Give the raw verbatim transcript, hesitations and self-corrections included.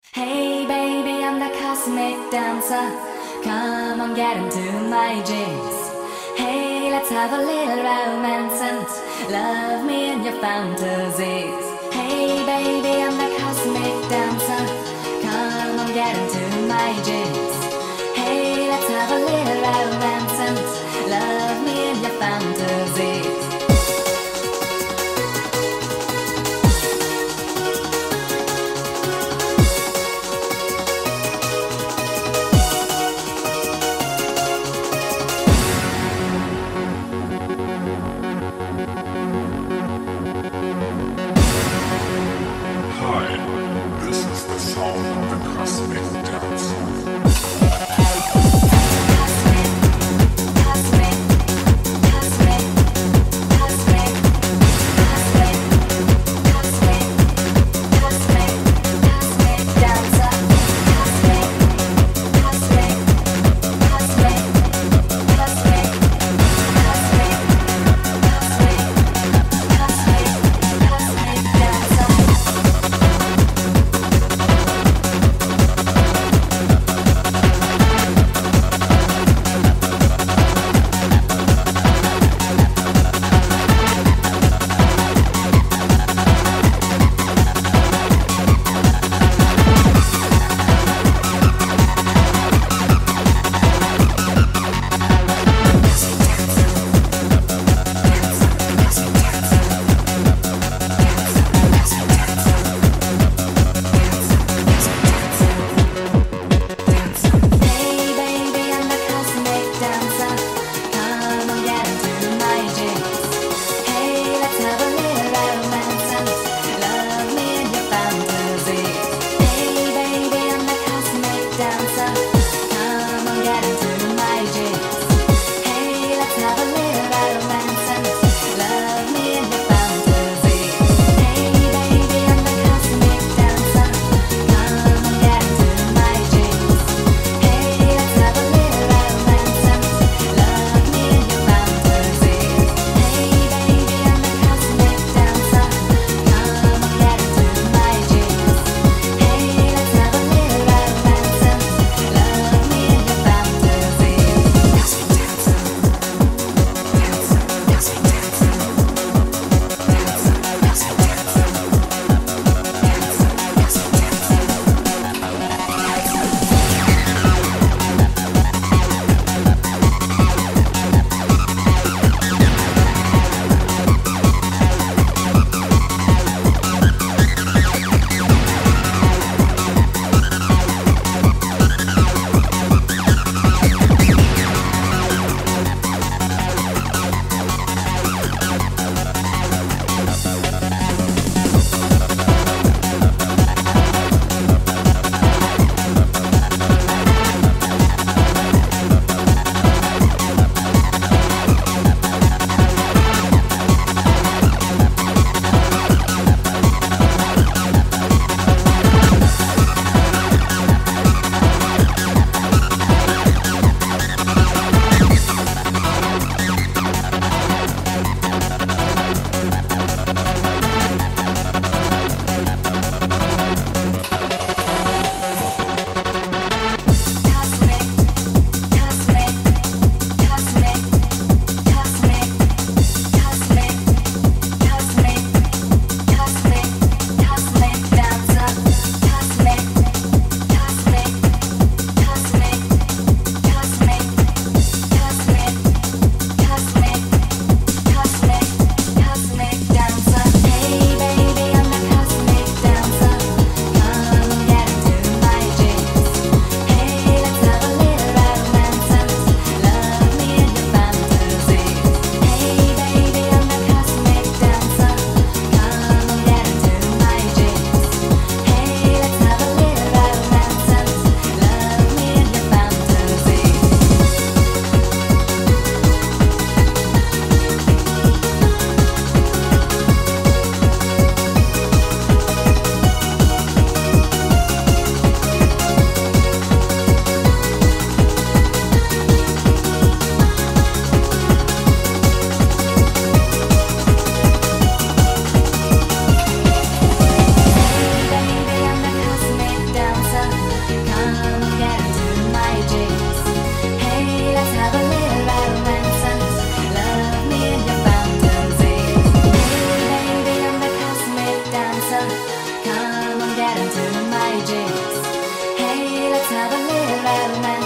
Hey baby, I'm the cosmic dancer. Come on, get into my dreams. Hey, let's have a little romance and love me in your fantasies. Hey baby, I'm the cosmic dancer. Come on, get into my dreams. Hey, let's have a little romance and love me in your fantasies. Hi. to my jigs. Hey, let's have a little romance.